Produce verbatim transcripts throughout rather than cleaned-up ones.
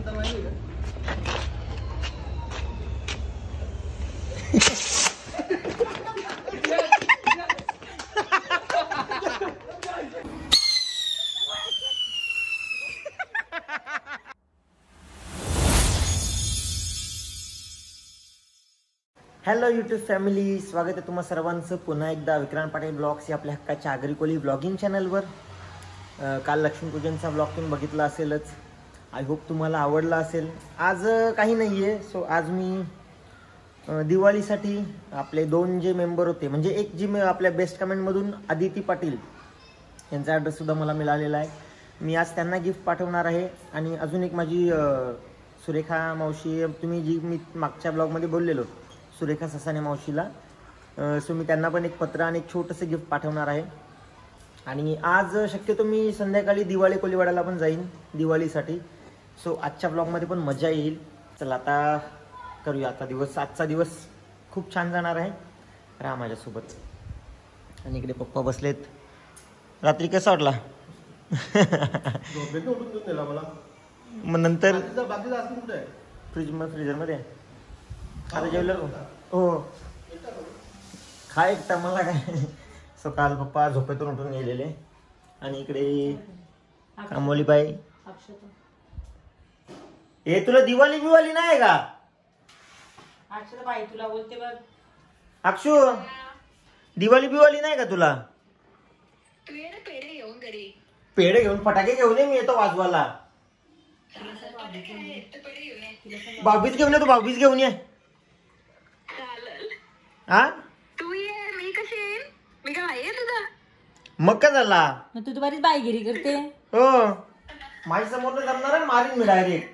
Hello YouTube family, स्वागत आहे तुम्हा सर्वांचं पुन्हा एकदा विक्रांत पाटील ब्लॉग्स या आपल्या हक्काच्या आगरी कोली ब्लॉगिंग चॅनलवर. काल लक्ष्मीपूजनचा ब्लॉग तुम्ही बघितला असेलच. आय होप तुम्हाला आवडला असेल. आज काही नाही आहे. सो आज मी दिवाळीसाठी आपले दोन जे मेंबर होते, म्हणजे एक जी आपल्या बेस्ट कमेंटमधून आदिती पाटील यांचा ॲड्रेससुद्धा मला मिळालेला आहे. मी आज त्यांना गिफ्ट पाठवणार आहे. आणि अजून एक माझी सुरेखा मावशी, तुम्ही जी मी मागच्या ब्लॉगमध्ये बोललेलो सुरेखा ससाने मावशीला, सो मी त्यांना पण एक पत्र आणि एक छोटंसं गिफ्ट पाठवणार आहे. आणि आज शक्यतो मी संध्याकाळी दिवाळी कोलीवाड्याला पण जाईन दिवाळीसाठी. सो आजच्या ब्लॉगमध्ये पण मजा येईल. चला आता करूया. आता दिवस आजचा दिवस खूप छान जाणार आहे. राहा माझ्यासोबत. आणि इकडे पप्पा बसलेत. रात्री कसा वाटला? मग नंतर फ्रीज मध्ये फ्रीजरमध्ये आता जेवलं हो खा एकटा मला काय. सो काल पप्पा झोपेतून उठून गेलेले. आणि इकडे कामोलीबाई, हे तुला दिवाळी बिवाली नाही का? बाई तुला बोलते बघ अक्षू, दिवाळी बिवाली नाही का तुला? तू ये ना पेढे घेऊन घरी. पेढे घेऊन फटाके घेऊन ये, मी येतो वाजवायला. भाऊबीज घेऊन ये, तू भाऊबीज घेऊन ये. हा तू ये, मी कशी येईन? मी काय आहे तुझा? मग काय झाला? तू तर बरीच बाईगिरी करते. हो माझ्या समोर जमणार आहे, मारीन मी डायरेक्ट.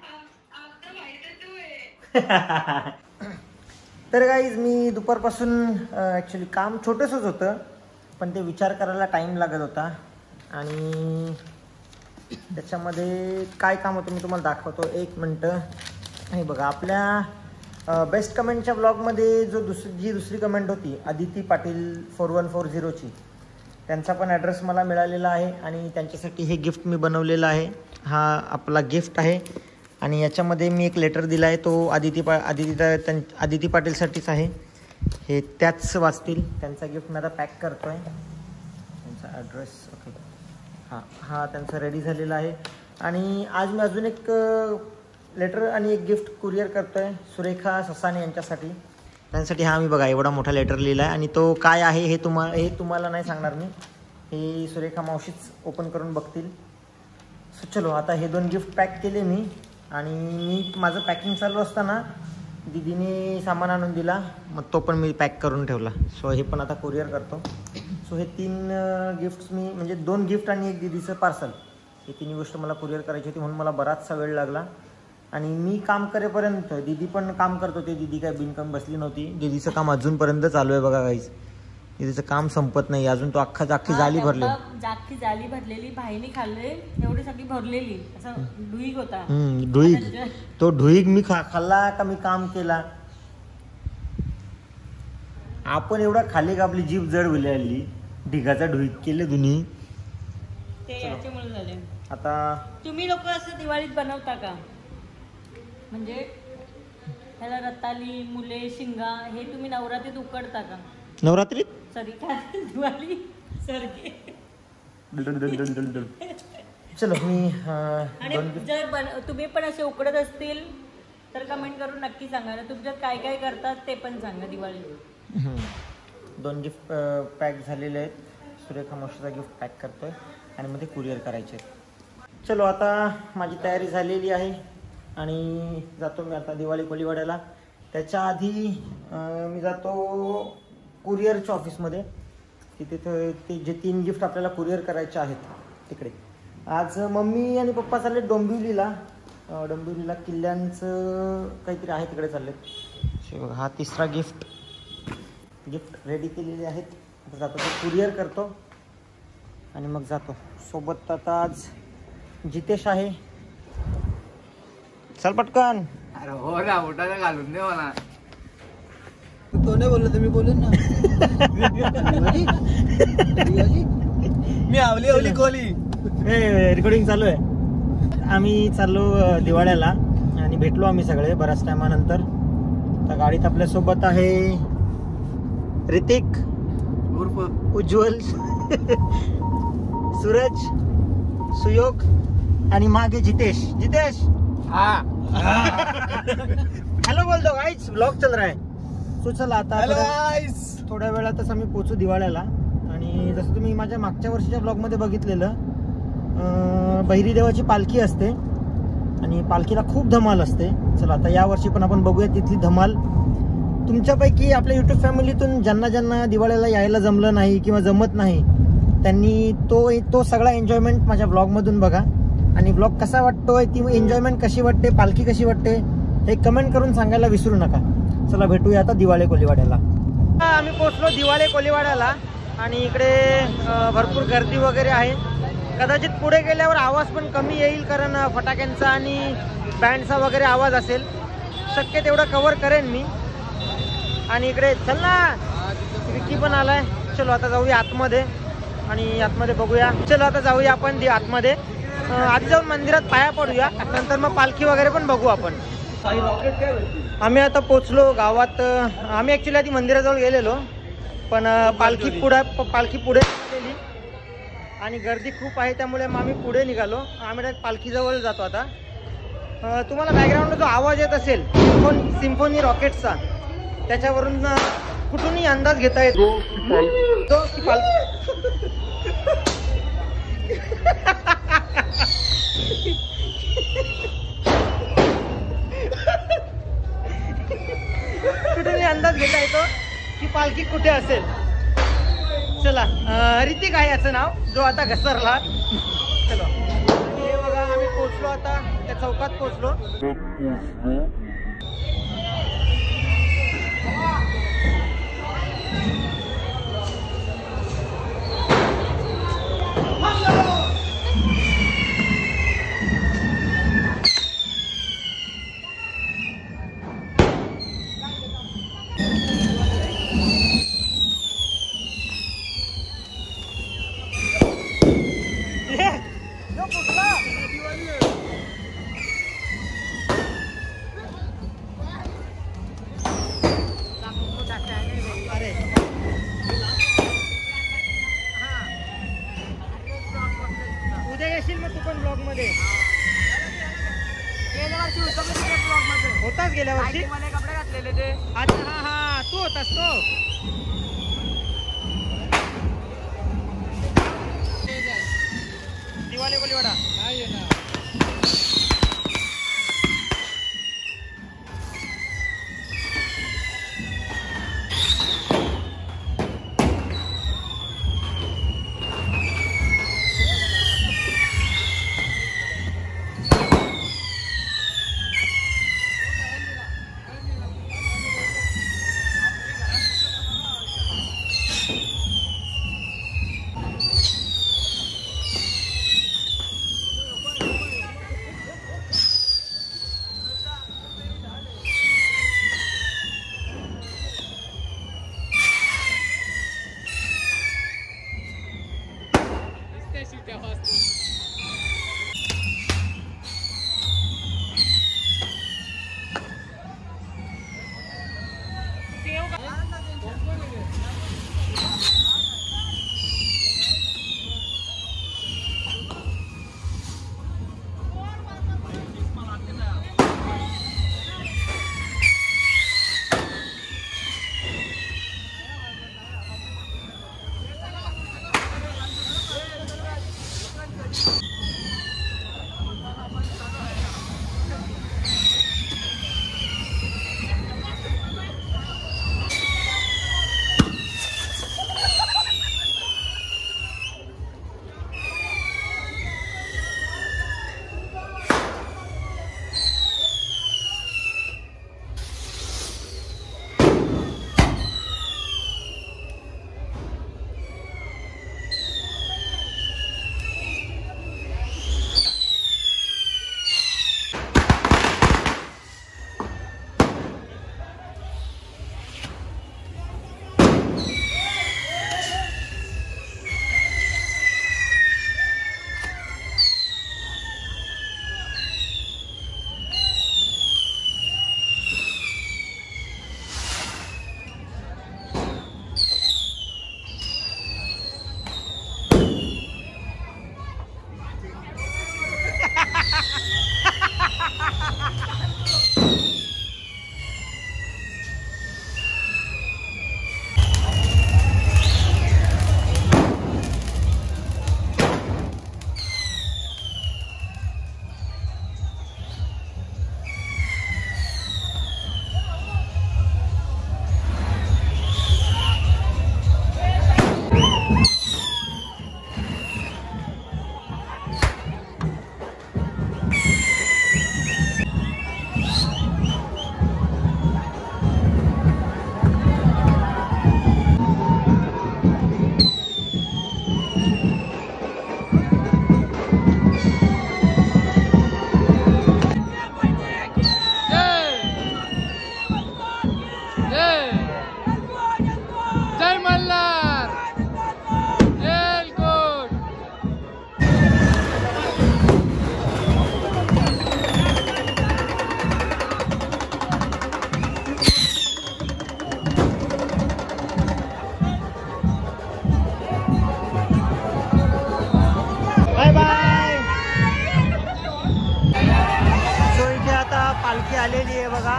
तर गाईज मी दुपारपासून ॲक्च्युली काम छोटंसंच होतं, पण ते विचार करायला टाईम लागत होता. आणि त्याच्यामध्ये काय काम होतं मी तुम्हाला दाखवतो. एक मिनटं. हे बघा, आपल्या बेस्ट कमेंटच्या ब्लॉगमध्ये जो दुसरी जी दुसरी कमेंट होती Aditi Patil four one four झिरोची, त्यांचा पण ॲड्रेस मला मिळालेला आहे. आणि त्यांच्यासाठी हे गिफ्ट मी बनवलेलं आहे. हा आपला गिफ्ट आहे. आणि याच्यामध्ये मी एक लेटर दिला आहे, तो आदिती पा आदिती त्यां आदिती पाटीलसाठीच आहे. हे त्याच वाचतील. त्यांचा गिफ्ट मी आता पॅक करतो आहे. त्यांचा ॲड्रेस ओके हां हा त्यांचा रेडी झालेला आहे. आणि आज मी अजून एक लेटर आणि एक गिफ्ट कुरिअर करतो आहे सुरेखा ससाने यांच्यासाठी. त्यांच्यासाठी हा मी बघा एवढा मोठा लेटर लिहिला आहे. आणि तो काय आहे हे तुम्हा हे तुम्हाला नाही सांगणार मी, हे सुरेखा मावशीच ओपन करून बघतील. सो चलो आता हे दोन गिफ्ट पॅक केले मी. आणि मी माझं पॅकिंग चालू असताना दीदीने सामान आणून दिला, मग तो पण मी पॅक करून ठेवला. सो हे पण आता कुरिअर करतो. सो हे तीन गिफ्ट्स मी, म्हणजे दोन गिफ्ट आणि एक दीदीचं पार्सल, हे तिन्ही गोष्ट मला कुरिअर करायची होती, म्हणून मला बराचसा वेळ लागला. आणि मी काम करेपर्यंत दीदी पण काम करत होते. दीदी काय बिनकाम बसली नव्हती. दीदीचं काम अजूनपर्यंत चालू आहे बघा गाईज. दीदीचं काम संपत नाही अजून. तो अख्खा जाखी जाली भरली, जाखी जाली भरलेली, भाईने खाल्ले एवढी सगळी भरलेली, असं ढुईक होता. हम्म ढुईक. तो ढुईक मी खा खाल्ला का मी काम केला? आपण एवढा खाल्ले का आपली जीभ जड विळली. ढिगाचा ढुईक केले दोन्ही. ते याच्यामुळे झाले. आता तुम्ही लोक असं दिवाळीत बनवता का? म्हणजे ह्याला रताली, मुले, शिंगा हे तुम्ही नवरात्रीत उकडता का? नवरात्रीत सॉरी काय दिवाळी सरके. चलो मी आणि जर बन तुम्ही पण असे उकडत असतील तर कमेंट करून नक्की सांगा ना, तुमच्यात काय काय करतात ते पण सांगा दिवाळी. दोन गिफ्ट पॅक झालेले आहेत. सुरेखा मावशीचा गिफ्ट पॅक करतोय आणि मग ते कुरिअर करायचे. चलो आता माझी तयारी झालेली आहे आणि जातो मी आता दिवाळी कोलीवाड्याला. त्याच्या आधी मी जातो कुरिअरच्या ऑफिसमध्ये, की तिथं ते जे तीन गिफ्ट आपल्याला कुरिअर करायचे आहेत तिकडे. आज मम्मी आणि पप्पा चालले डोंबिवलीला. डोंबिवलीला किल्ल्यांचं काहीतरी आहे, तिकडे चालले. हा तिसरा गिफ्ट गिफ्ट रेडी केलेले आहेत. आता जातो ते कुरिअर करतो आणि मग जातो. सोबत आता आज जितेश आहे. चल पटकन. अरे हो ना, मोठा घालून दे मला. तो नाही बोललो, तुम्ही बोलून ना. मी आवली आवली कोली. रेकॉर्डिंग चालू आहे. आम्ही चाललो दिवाळ्याला. आणि भेटलो आम्ही सगळे बऱ्याच टायमानंतर. तर गाडीत आपल्यासोबत आहे ऋतिक, उर्फ उज्ज्वल, सूरज, सुयोग आणि मागे जितेश. जितेश हॅलो बोलतो गाईज, ब्लॉग चल रहा है. सो चला आता थोड्या- थोड्या वेळातच आम्ही पोचू दिवाळ्याला. आणि जसं तुम्ही माझ्या मागच्या वर्षीच्या ब्लॉगमध्ये बघितलेलं, अं, बहिरी देवाची पालखी असते आणि पालखीला खूप धमाल असते. चला आता या वर्षी पण आपण बघूया तिथली धमाल. तुमच्यापैकी आपल्या यूट्यूब फॅमिलीतून ज्यांना ज्यांना दिवाळीला यायला जमलं नाही किंवा जमत नाही, त्यांनी तो तो सगळा एन्जॉयमेंट माझ्या ब्लॉगमधून बघा. आणि ब्लॉग कसा वाटतोय, ती एन्जॉयमेंट कशी वाटते, पालखी कशी वाटते, हे कमेंट करून सांगायला विसरू नका. चला भेटूया आता दिवाळे कोलीवाड्याला. आम्ही पोहोचलो दिवाळे कोलीवाड्याला आणि इकडे भरपूर गर्दी वगैरे आहे. कदाचित पुढे गेल्यावर आवाज पण कमी येईल, कारण फटाक्यांचा आणि बँडचा वगैरे आवाज असेल. शक्य तेवढं कव्हर करेन मी. आणि इकडे चल ना, विक्की पण आलाय. चलो आता जाऊया आतमध्ये आणि आतमध्ये बघूया. चलो आता जाऊया आपण ती आतमध्ये. आधी जाऊन मंदिरात पाया पडूया, नंतर मग पालखी वगैरे पण बघू आपण. आम्ही आता पोचलो गावात. आम्ही ॲक्च्युली आधी मंदिराजवळ गेलेलो, पण पालखी पुढे पालखी पुढे गेली आणि गर्दी खूप आहे, त्यामुळे मग आम्ही पुढे निघालो. आम्ही डायरेक्ट पालखीजवळ जातो आता. तुम्हाला बॅकग्राऊंडला जो आवाज येत असेल सिम्फोनी सिम्फोनी रॉकेटचा, त्याच्यावरून कुठूनही अंदाज घेता येतो की पालखी कुठूनही अंदाज घेता येतो की पालखी कुठे असेल. चला, ऋतिक आहे याचं नाव, जो आता घसरला. चलो, हे बघा आम्ही पोचलो आता, त्या चौकात पोचलो. होताच गेल्या वर्षी कपडे घातलेले ते. अच्छा, हा हा तू होतास तो. दिवाळी कोलीवाडा पालखी आलेली आहे बघा.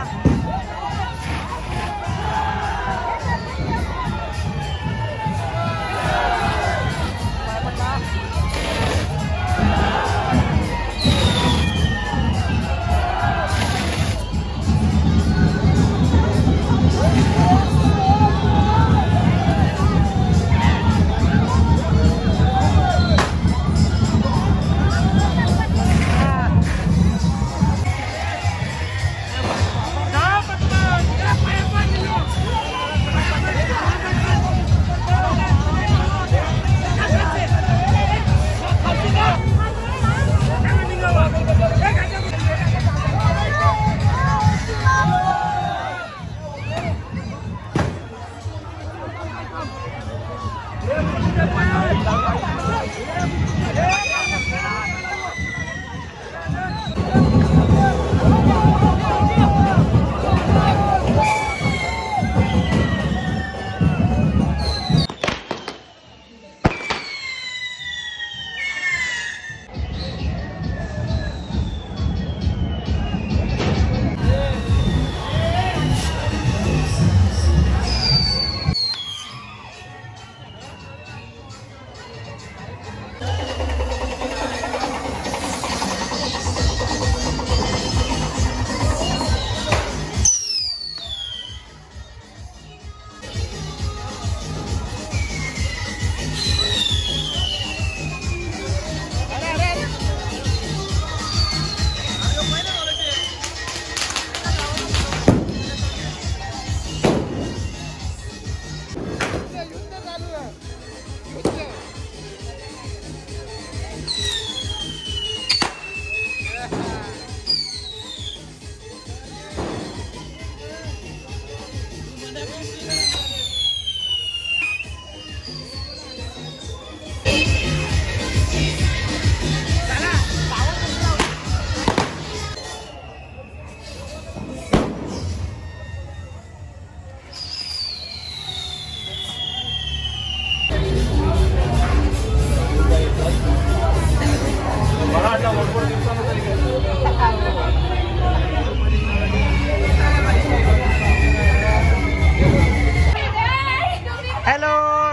हॅलो,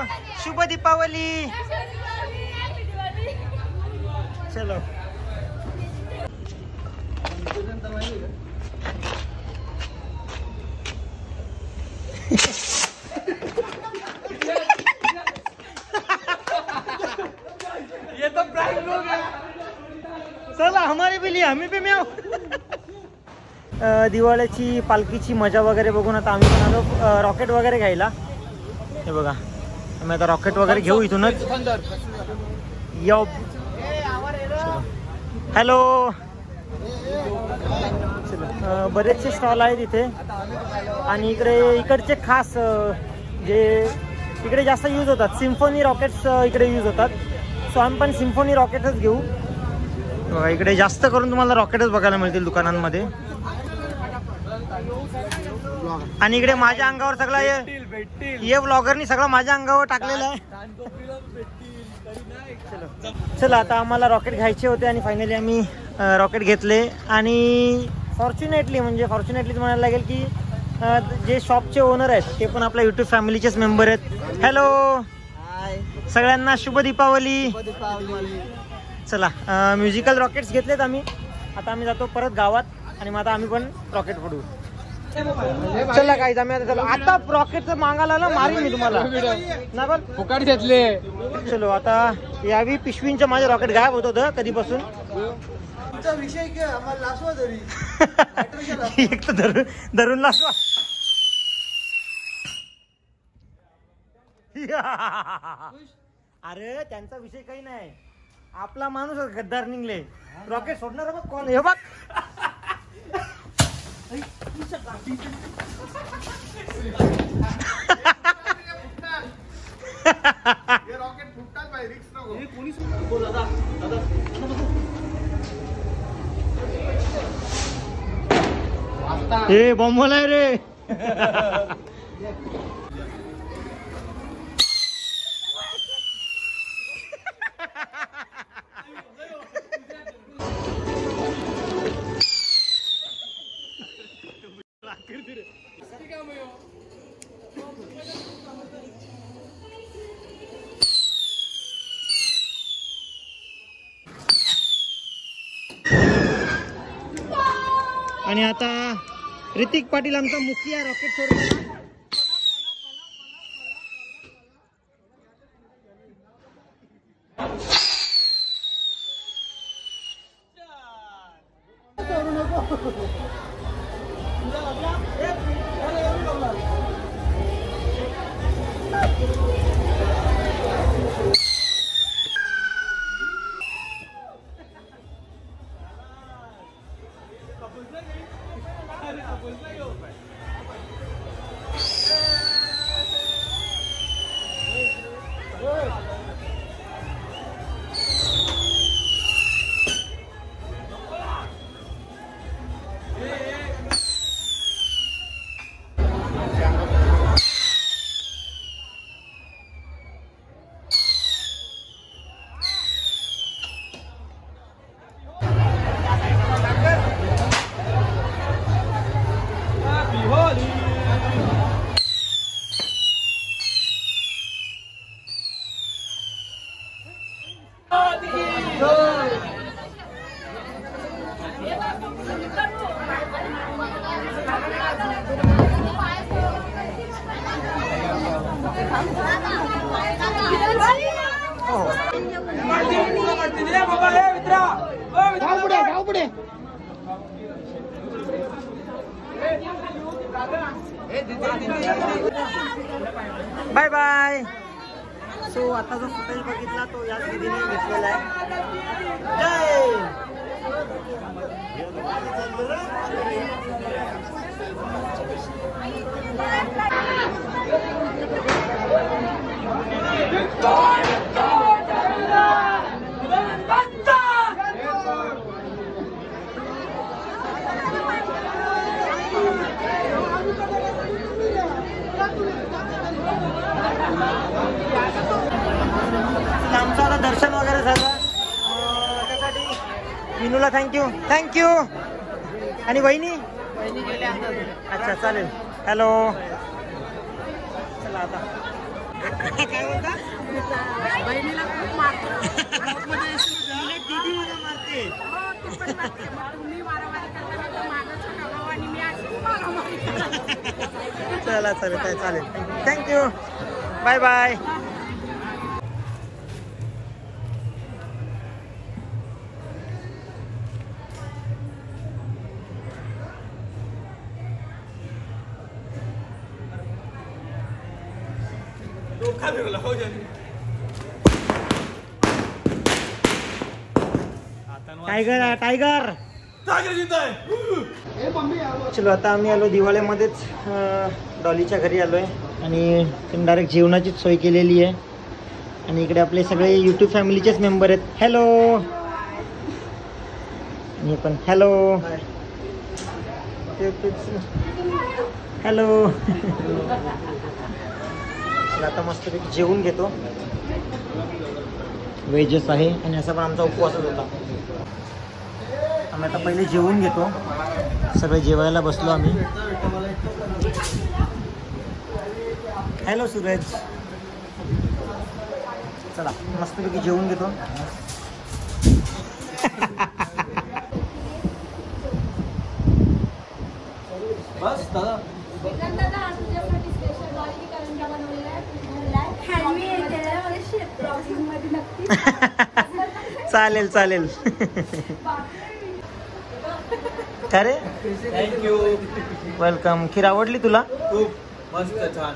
शुभ दीपावली. चलो ये तो प्राइम लोग हैं. चला हमारे भी लिए हमी पे म्याव. दिवाळीची पालखीची मजा वगैरे बघून आता आम्ही पण आलो रॉकेट वगैरे घ्यायला. हे बघा आम्ही आता रॉकेट वगैरे घेऊ इथूनच. यो हॅलो, बरेचसे स्टॉल आहेत इथे आणि इकडे इकडचे खास जे इकडे जास्त यूज होतात सिम्फोनी रॉकेट्स इकडे यूज होतात. सो आम्ही पण सिम्फोनी रॉकेटच घेऊ. बघा इकडे जास्त करून तुम्हाला रॉकेटच बघायला मिळतील दुकानांमध्ये. आणि इकडे माझ्या अंगावर सगळा ये ब्लॉगरनी सगळं माझ्या अंगावर टाकलेलं आहे. चला आता आम्हाला रॉकेट घ्यायचे होते आणि फायनली आम्ही रॉकेट घेतले. आणि फॉर्च्युनेटली म्हणजे फॉर्च्युनेटली म्हणायला लागेल की जे शॉपचे ओनर आहेत ते पण आपल्या यूट्यूब फॅमिलीचेच मेंबर आहेत. हॅलो सगळ्यांना शुभ दीपावली. चला म्युझिकल रॉकेट्स घेतलेत आम्ही. आता आम्ही जातो परत गावात आणि मग आता आम्ही पण रॉकेट फोडू. चला काय आम्ही आता चलो आता रॉकेटचं मागायला ना मारीन मी तुम्हाला ना पण फुकाट घेतले. चलो आता यावी पिशवींच्या माझे रॉकेट गायब होत होतं कधीपासून. विषय काय आम्हाला लासवा तरी एक तर धरून धरून लासवा. अरे त्यांचा विषय काही नाही. आपला माणूस गद्दार निघले. रॉकेट सोडणार बघ कोण हे बघ. रॉकेट फुटतात बाय रिक्स नको. हे बॉम्बला आहे रे. आणि आता ऋतिक पाटील आमचा मुखिया रॉकेट सोडला. Bye bye. सो आता जो फुटेज बघितला तो या दीदीने घेतलेला आहे. जय आमचं आता दर्शन वगैरे झालं. त्यासाठी विनूला थँक्यू थँक्यू. आणि वहिनी वहिनी गेल्या. अच्छा चालेल. हॅलो. चला आता काय बोलता. बहिणीला खूप मारतो. दीदी मला मारते. तुम्ही मारामारी करताना मागाच्या कामावर आणि मी अशी मारामारी करते. चला चालेल काय चालेल. Thank you. Bye bye. Tiger tiger चलो आता आम्ही आलो दिवाळीमध्येच डॉलीच्या घरी आलोय आणि त्यांनी डायरेक्ट जेवणाचीच सोय केलेली आहे. आणि इकडे आपले सगळे यूट्यूब फॅमिलीचेच मेंबर आहेत. हॅलो. मी पण हॅलो हॅलो. आता मस्तपैकी जेवून घेतो. वेजेस आहे आणि असा पण आमचा उपवासच होता. आम्ही आता पहिले जेवून घेतो. सगळे जेवायला बसलो आम्ही. हॅलो सूरज. चला मस्तपैकी जेवून घेतो. बस दादा चालेल चालेल. अरे थँक्यू. वेलकम. खीर आवडली तुला. खूप मस्त छान.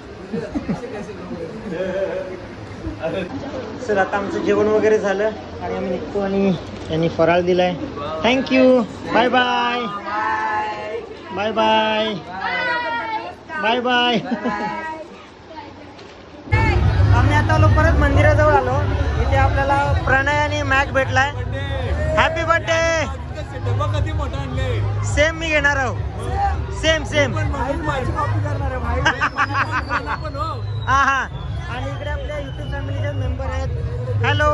सर आता आमचं जेवण वगैरे झालं आणि आम्ही निघतो आणि यांनी फराळ दिलाय. Thank you. Bye bye bye bye bye bye. आम्ही आता आलो परत मंदिराजवळ आलो. इथे आपल्याला प्रणय आणि मॅक भेटलाय. Happy birthday. कधी मोठा आणले. सेम मी घेणार आहो. Same same. हा हा. आणि इकडे आपल्या युट्यूब फॅमिलीचे मेंबर आहेत. हॅलो.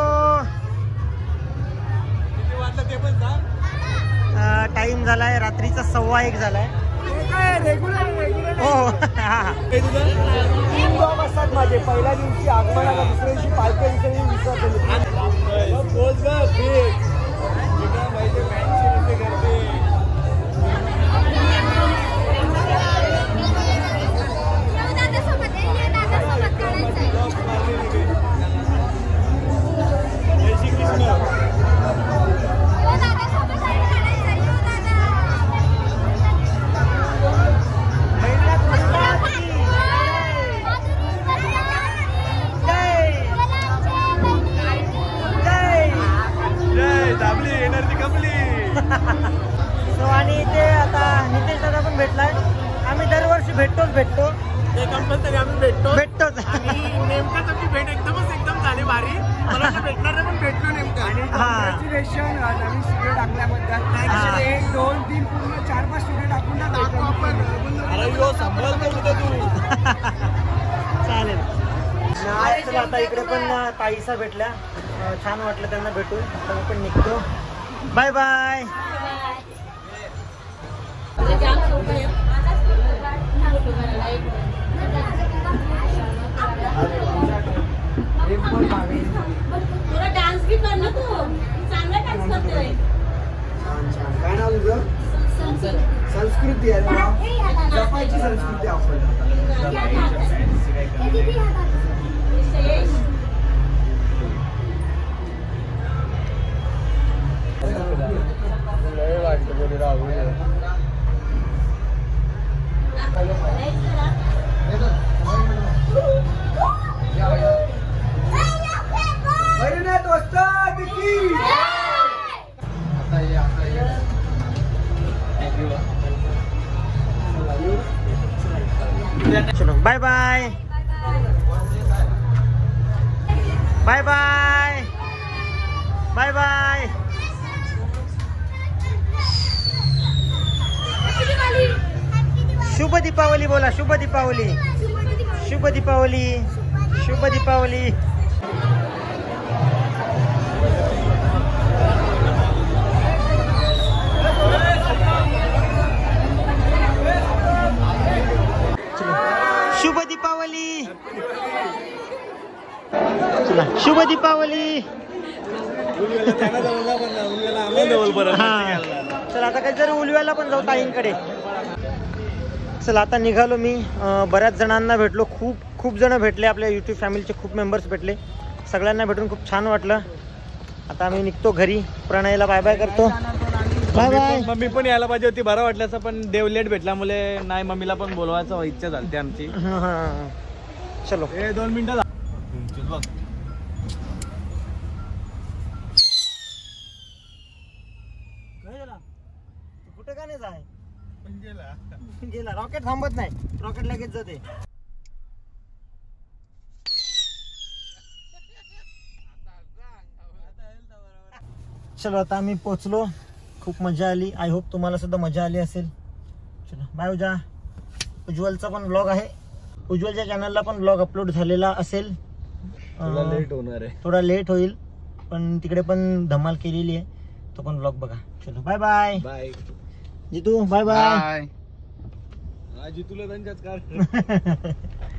ते पण सांग. टाइम झालाय रात्रीचा सव्वा एक झालाय. रेग्युलर रेग्युलर हो तीन जॉब असतात माझे. पहिल्या दिवशी आगमनाला, दुसऱ्या दिवशी पालख्या, दिवशी विसर्जन. बोल ग फिट तुझ्या माहिती फॅन्सी मध्ये करते. जय श्री कृष्ण. दाबली एनर्जी कपली. सो आणि ते आता नितेश दादा पण भेटलाय. आम्ही दरवर्षी भेटतोच भेटतो ते कंपल्सरी आम्ही भेटतो भेटतोच आणि नेमकं तर ती भेट एकदमच एकदम झाली भारी. मला वाटतं भेटणार नाही पण भेटलो नेमकं. आणि कॉंग्रॅच्युलेशन नवीन स्टुडिओ टाकल्याबद्दल. एक दोन तीन पूर्ण चार पाच स्टुडिओ टाकून टाकू आपण. अरे यो सांभाळ तर तू. चालेल. चला आता इकडे पण ताईसा भेटल्या. छान वाटलं त्यांना भेटून. आता मी पण निघतो. Bye bye. डान्स भी कर ना तू. चांगला डान्स करतोय. काय नाव तुझं? संस्कृती आहे ना. जपायची संस्कृती आपण. चलो bye bye bye bye bye bye. शुभ दीपावली बोला. शुभ दीपावली. शुभ दीपावली. शुभ दीपावली. शुभ दीपावली. चला शुभ दीपावली. हा चला आता काही जरी उलव्याला पण जाऊ ताईंकडे. चला आता निघालो मी. बऱ्याच जणांना भेटलो. खूप खूप जण भेटले. आपल्या यूट्यूब फॅमिलीचे खूप मेंबर्स भेटले. सगळ्यांना भेटून खूप छान वाटलं. आता आम्ही निघतो घरी. प्रणयला बाय बाय करतो. Bye bye. मम्मी पण यायला पाहिजे होती बरं वाटलं असं पण देव लेट भेटल्यामुळे नाही. मम्मीला पण बोलवायचं इच्छा झाली आमची. चलो हे दोन मिनिटं बघ. कुठे का नाही जाय गेला. रॉकेट थांबत नाही. रॉकेट लगेच जाते. चलो आता आम्ही पोचलो. खूप मजा आली. आय होप तुम्हाला सुद्धा मजा आली असेल. चलो बाय. उजा उज्ज्वलचा पण ब्लॉग आहे. उज्ज्वलच्या चॅनलला पण ब्लॉग अपलोड झालेला असेल. थोडा लेट होणार आहे. थोडा लेट होईल पण तिकडे पण धमाल केलेली आहे. तो पण ब्लॉग बघा. चलो bye bye. Bye Jitu bye bye. जितूला त्यांच्याच कार